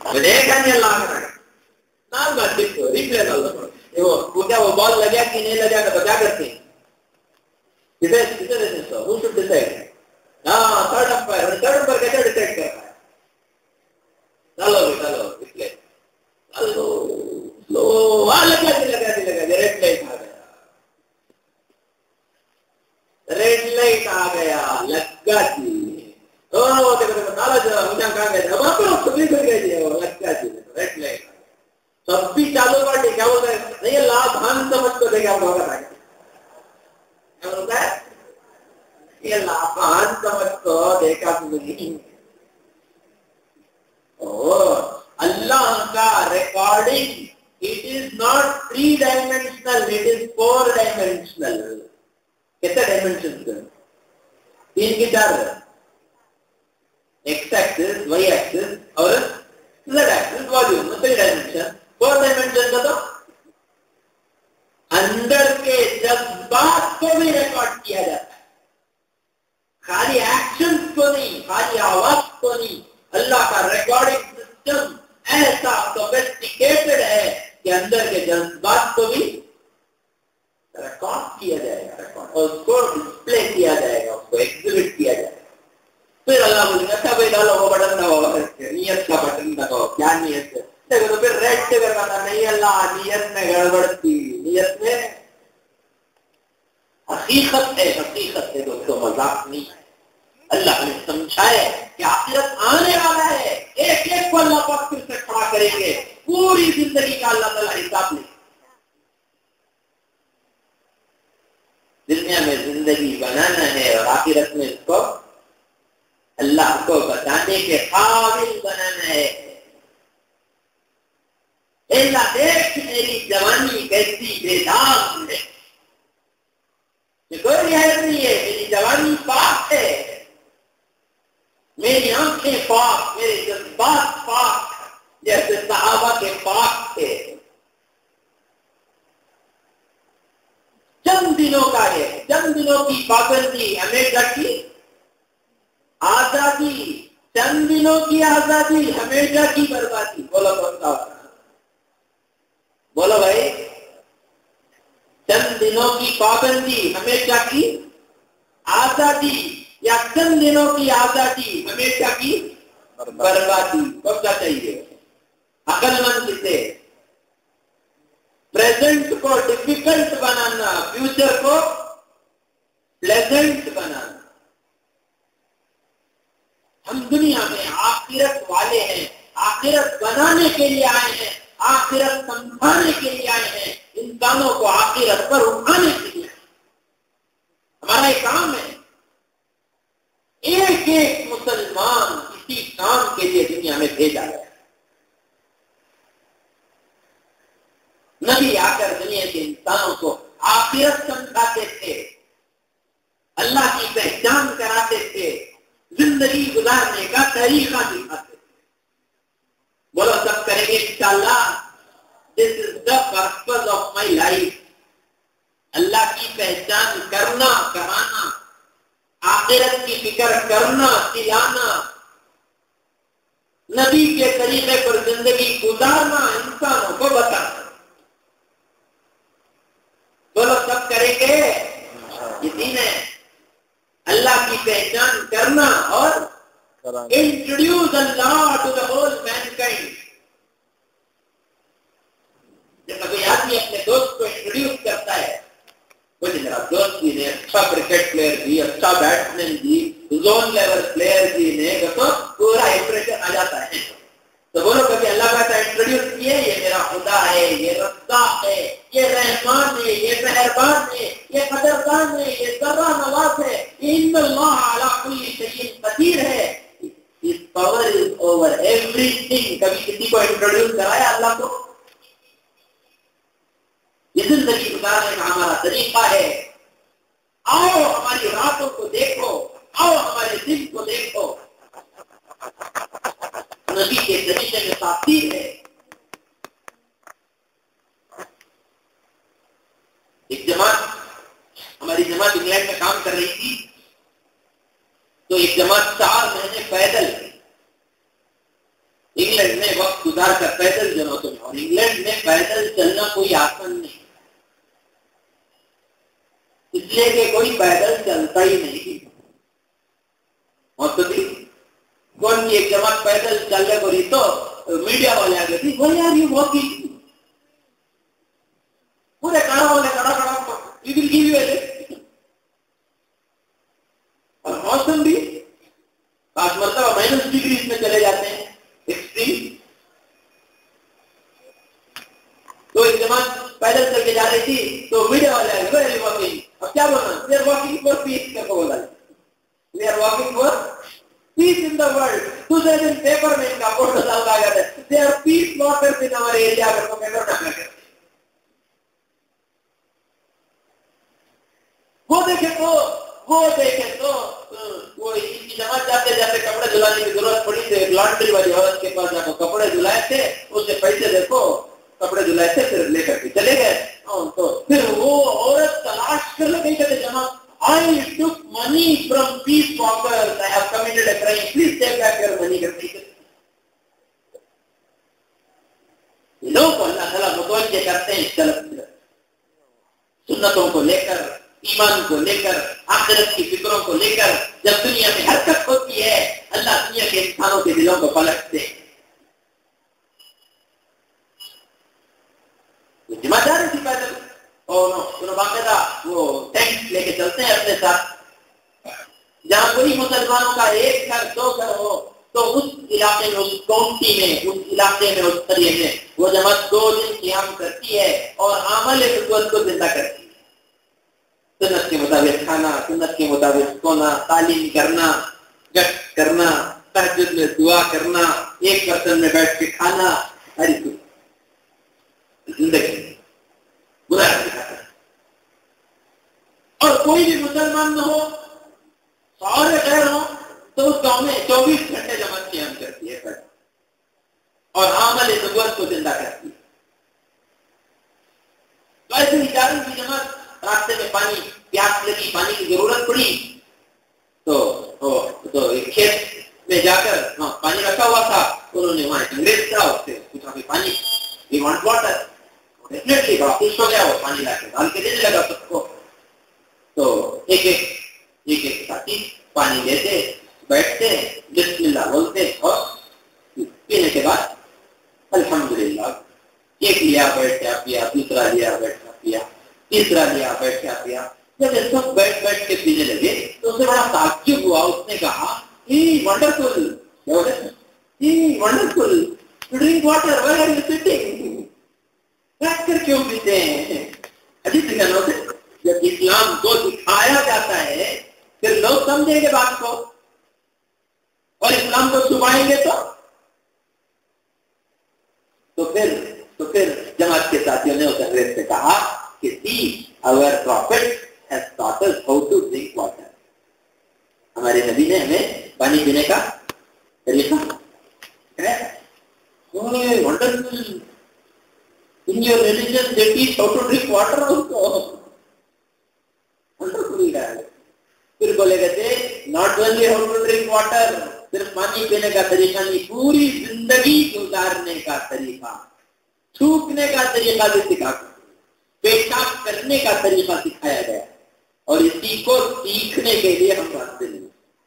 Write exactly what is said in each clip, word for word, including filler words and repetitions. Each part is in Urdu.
دیکھا نہیں اللہ کا نام بات دیکھو ریپلے ڈال دو وہ کیا وہ بال لگا کہ نہیں لگا تو کیا کرتے ہیں کسے کسے دیتے ہیں who should decide ہاں تھرڈ امپائر تھرڈ امپائر کیسے ڈیسائڈ کرتا ہے چلو چلو ریپلے چلو لو وہاں لگا دی لگا دی لگا دی ریڈ لائٹ آ گیا ریڈ لائٹ آ گیا لگا دی او دیکھو نالا جو مجھے کہاں گئے اب آپ لوگ سبھی کر گئے جی وہ لگا دی ریڈ لائٹ سب بھی چالو پارٹی کیا بولتا ہے نہیں اللہ بھان سمجھ کو دے گا آپ ہوگا کیا بولتا ہے یہ اللہ بھان سمجھ کو دے گا مجھے اللہ کا recording it is not three dimensional, it is four dimensional. کتنے ڈائمینشن تین کی چار ایکس ایکسس وائی ایکسس اور Z axis volume three dimension four dimension کا تو اندر کے جذبات کو بھی ریکارڈ کیا جاتا ہے خالی ایکشن کو نہیں خالی آواز کو نہیں اللہ کا ریکارڈنگ سسٹم ایسا سوفسٹیکیٹڈ ہے کہ اندر کے جذبات کو بھی ریکارڈ کیا جائے گا ریکارڈ اور اس کو ڈسپلے کیا جائے گا اس کو ایگزیبٹ کیا جائے گا پھر اللہ بولے گا اچھا بھائی ڈالو وہ بٹن دباؤ نیت کا بٹن دباؤ کیا نیت ہے دیکھو تو پھر ریڈ سے کرتا نہیں اللہ نیت میں گڑبڑ تھی نیت میں حقیقت ہے حقیقت ہے دوستوں مذاق نہیں ہے اللہ نے سمجھایا کہ آخرت آنے والا ہے ایک ایک کو اللہ پاک پھر سے کھڑا کریں گے پوری زندگی کا اللہ تعالیٰ حساب لے دنیا میں زندگی بنانا ہے اور آخرت میں اس کو اللہ کو بتانے کے قابل بنانا ہے اللہ دیکھ میری جوانی کیسی بے داغ ہے کوئی رعایت نہیں ہے میری جوانی پاک ہے میری آنکھیں پاک میرے جذبات پاک جیسے صحابہ کے پاک تھے چند دنوں کا ہے چند دنوں کی پابندی ہمیشہ کی آزادی چند دنوں کی آزادی ہمیشہ کی بربادی بولو بولتا بولو بھائی چند دنوں کی پابندی ہمیشہ کی آزادی یا چند دنوں کی آزادی ہمیشہ کی بربادی کب کیا چاہیے عقل مند سے پریزنٹ کو ڈیفیکلٹ بنانا فیوچر کو پلیزنٹ بنانا ہم دنیا میں آخرت والے ہیں آخرت بنانے کے لیے آئے ہیں آخرت سمجھانے کے لیے آئے ہیں انسانوں کو آخرت پر اٹھانے کے لیے ہمارا ایک کام ہے ایک ایک مسلمان اسی کام کے لیے دنیا میں بھیجا گیا نبی آ کر دنیا کے انسانوں کو آخرت سمجھاتے تھے اللہ کی پہچان کراتے تھے زندگی گزارنے کا طریقہ دکھاتے تھے بولو سب کریں گے انشاءاللہ this is the purpose of my life Allah کی پہچان کرنا کرانا آخرت کی فکر کرنا سلانا نبی کے طریقے پر زندگی گزارنا انسانوں کو بتانا بولو سب کریں گے یہ دین ہے اللہ کی پہچان کرنا اور introduce Allah to the whole mankind جب کوئی آدمی اپنے دوست کو انٹروڈیوس کرتا ہے بولے میرا دوست جی نے اچھا کرکٹ پلیئر بھی اچھا بیٹسمین بھی زون لیول پلیئر بھی نے تو پورا امپریشن آ جاتا ہے تو بولو کبھی اللہ کا انٹروڈیوس کیے یہ میرا خدا ہے یہ رزاق ہے یہ رحمان ہے یہ مہربان ہے یہ قدردان ہے یہ ذرا نواز ہے ان اللہ علی کل شیء قدیر ہے His power is over everything کبھی کسی کو انٹروڈیوس کرایا اللہ کو یہ زندگی گزارنے کا ہمارا طریقہ ہے آؤ ہماری راتوں کو دیکھو آؤ ہمارے دل کو دیکھو نبی کے طریقے میں تاثیر ہے ایک جماعت ہماری جماعت انگلینڈ میں کام کر رہی تھی تو ایک جماعت چار مہینے پیدل انگلینڈ میں وقت گزار کر پیدل جماعتوں میں، اور انگلینڈ میں پیدل چلنا کوئی آسان نہیں، اس لیے کہ کوئی پیدل چلتا ہی نہیں. اور تو کون کی ایک جماعت پیدل چل رہے بولی تو میڈیا والے آ گئے تھی، بھائی یار یہ واکنگ پورے کڑا والے کڑا کڑا یہ بھی کی ہوئے تھے، اور موسم بھی پانچ مرتبہ مائنس ڈگری اس میں چلے جاتے ہیں ایکسٹریم. تو ایک جماعت پیدل چل کے جا رہی تھی تو میڈیا والے آئے گئے واکنگ. اب کیا بولنا؟ We are walking for peace کر کو بولا، we are walking for peace in the world. دوسرے دن پیپر میں ان کا فوٹو ڈالا گیا تھا، they are peace walkers in our area کر کو پیپر ڈالا گیا. وہ دیکھے تو وہ دیکھے تو وہ ان کی جماعت جاتے جاتے کپڑے دھلانے کی ضرورت پڑی تو ایک لانڈری والی عورت کے پاس جا کر کپڑے دھلائے تھے، اسے پیسے دیکھو کپڑے دھلائے تھے، پھر لے کر کے چلے گئے. تو پھر وہ عورت تلاش کر لگی کہتے جماعت I took money from peace walkers. I have committed a crime. Please take back your money. لوگ اللہ تعالیٰ متوجہ کرتے ہیں اس طرف سنتوں کو لے کر، ایمان کو لے کر، آخرت کی فکروں کو لے کر. جب دنیا میں حرکت ہوتی ہے اللہ دنیا کے انسانوں کے دلوں کو پلٹتے ہیں. ذمہ داری تھی پیدل، اور انہوں باقاعدہ وہ ٹینک لے کے چلتے ہیں اپنے ساتھ. جہاں کوئی مسلمانوں کا ایک گھر دو گھر ہو تو اس علاقے میں، اس کاؤنٹی میں، اس علاقے میں، اس قریے میں وہ جماعت دو دن قیام کرتی ہے اور عمل نبوت کو زندہ کرتی ہے. سنت کے مطابق کھانا، سنت کے مطابق سونا، تعلیم کرنا، گشت کرنا، تہجد میں دعا کرنا، ایک برتن میں بیٹھ کے کھانا، ہر زندگی برا دکھاتا ہے. اور کوئی بھی مسلمان نہ ہو، سارے غیر ہوں، تو اس گاؤں میں چوبیس گھنٹے جماعت قیام کرتی ہے اور عمل نبوت کو زندہ کرتی ہے. تو ایسے ہی جاری کی جماعت، راستے میں پانی پیاس لگی، پانی کی ضرورت پڑی تو تو ایک کھیت میں جا کر وہاں پانی رکھا ہوا تھا، انہوں نے وہاں انگریز تھا، اس سے پوچھا کہ پانی وی وانٹ واٹر. ڈیفینیٹلی بڑا خوش ہو گیا، وہ پانی لا کے ڈال کے دینے لگا سب کو. تو ایک ایک ایک ایک ساتھی پانی لیتے، بیٹھتے، بسم اللہ بولتے اور پینے کے بعد الحمدللہ. ایک لیا بیٹھا پیا، دوسرا لیا بیٹھا پیا، تیسرا لیا بیٹھا پیا. جب یہ سب بیٹھ بیٹھ کے پینے لگے تو اسے بڑا تعجب ہوا. اس نے کہا wonderful wonderful drink water, where are you sitting? بیٹھ کر کیوں پیتے ہیں؟ عجیب کہنا ہوتے. جب اسلام کو دکھایا جاتا ہے پھر لوگ سمجھیں گے بات کو، اور اسلام کو چھپائیں گے تو تو پھر تو پھر جماعت کے ساتھیوں نے اس انگریز سے کہا کہ سی our prophet has taught us how to drink water. ہمارے نبی نے ہمیں پانی پینے کا طریقہ ہے. Wonderful. In your religion they teach how to drink water also. Wonderful ہے. پھر بولے گئے تھے not only how to drink water، صرف پانی پینے کا طریقہ نہیں، پوری زندگی گزارنے کا طریقہ، تھوکنے کا طریقہ بھی سکھا، پیشاب کرنے کا طریقہ سکھایا گیا. اور اسی کو سیکھنے کے لیے ہم راستے نہیں.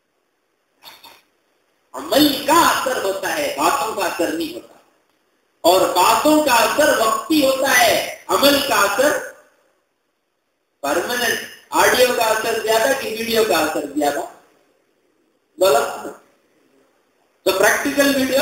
عمل کا اثر ہوتا ہے، باتوں کا اثر نہیں ہوتا. اور باتوں کا اثر وقتی ہوتا ہے، عمل کا اثر پرماننٹ. آڈیو کا اثر زیادہ کہ ویڈیو کا اثر زیادہ؟ بولا تو پریکٹیکل ویڈیو.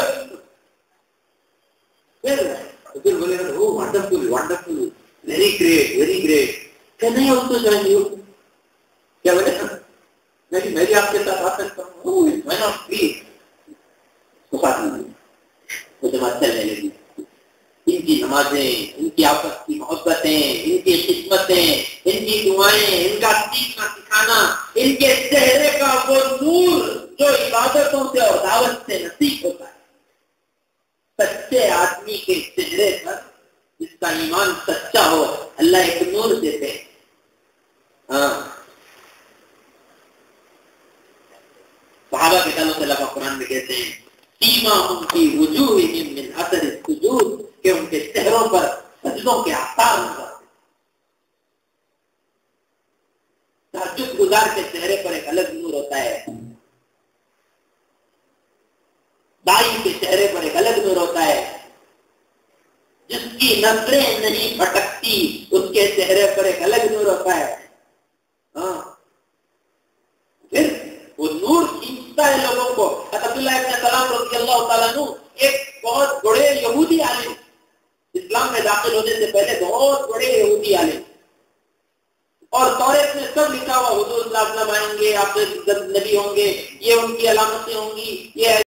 پھر پھر بولے oh wonderful wonderful very great very great. Can I also join you? کیا بولے میں میں بھی آپ کے ساتھ آ سکتا ہوں؟ میں ناٹ پلیز. تو بات نہیں، وہ جماعت چلنے لگی. ان کی نمازیں، ان کی آپس کی محبتیں، ان کی خدمتیں، ان کی دعائیں، ان کا سیکھنا سکھانا، ان کے چہرے کا وہ نور جو عبادتوں سے اور دعوت سے نصیب ہوتا ہے. سچے آدمی کے چہرے پر جس کا ایمان سچا ہو اللہ ایک نور دیتے ہیں. ہاں صحابہ کے تعلق سے اللہ قرآن میں کہتے ہیں سیماہم فی وجوہہم من اثر السجود کہ ان کے چہروں پر سجدوں کے آثار نظر آتے ہیں. تہجد گزار کے چہرے پر ایک الگ نور ہوتا ہے، دائی کے چہرے پر ایک الگ نور ہوتا ہے، جس کی نظریں نہیں بھٹکتی اس کے چہرے پر ایک الگ نور ہوتا ہے. ہاں پھر وہ نور کھینچتا ہے لوگوں کو. عبداللہ ابن سلام رضی اللہ تعالیٰ عنہ ایک بہت بڑے یہودی عالم، اسلام میں داخل ہونے سے پہلے بہت بڑے یہودی عالم، اور توریت میں سب لکھا ہوا حضور صلی اللہ علیہ وسلم آئیں گے، آپ نبی ہوں گے، یہ ان کی علامتیں ہوں گی، یہ